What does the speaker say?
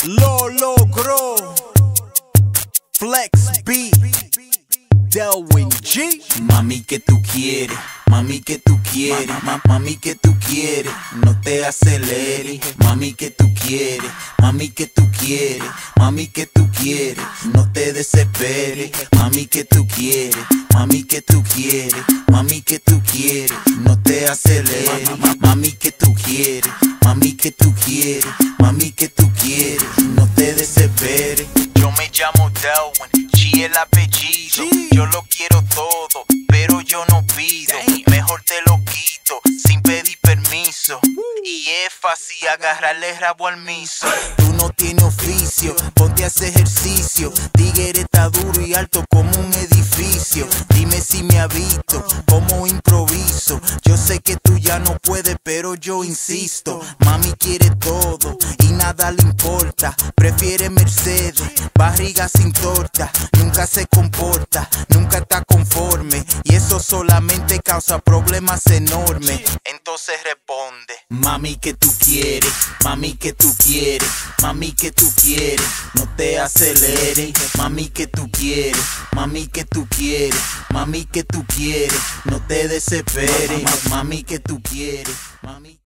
Lo logró. Flex B, Delwin G. Mami, que tú quieres, mami, que tú quieres, mami, que tú quieres, no te aceleres. Mami, que tú quieres, mami, que tú quieres, mami, que tú quieres, no te desesperes. Mami, que tú quieres, mami, que tú quieres, mami, que tú quieres, no te aceleres. Mami, que tú quieres, mami, que tú quieres, mami, que tú quieres, no te desesperes. Yo me llamo Delwin, G el apellido. Yo lo quiero todo, pero yo no pido. Mejor te lo quito, sin pedir permiso. Y es fácil agarrarle rabo al miso. Tú no tienes oficio, ponte a hacer ejercicio. Tigre está duro y alto como un edificio. Dime si me ha visto, como improviso. Yo sé que tú ya no puedes, pero yo insisto. Mami quiere todo y nada le importa. Prefiere Mercedes, barriga sin torta. Nunca se comporta, nunca está conforme. Y eso solamente causa problemas enormes. Entonces responde: mami, que tú quieres, mami, que tú quieres, mami, que tú quieres, no te aceleres. Mami, que tú quieres, mami, que tú quieres, mami, que tú quieres, no te desesperes. Mami, que tú quieres, mami.